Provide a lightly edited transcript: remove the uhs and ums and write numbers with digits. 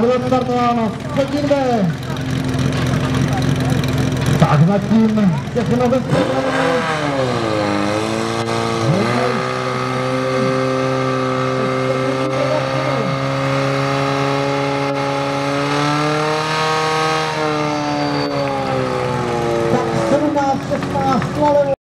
bylo startováno z Pekin B. Tak zatím všechno ve středu.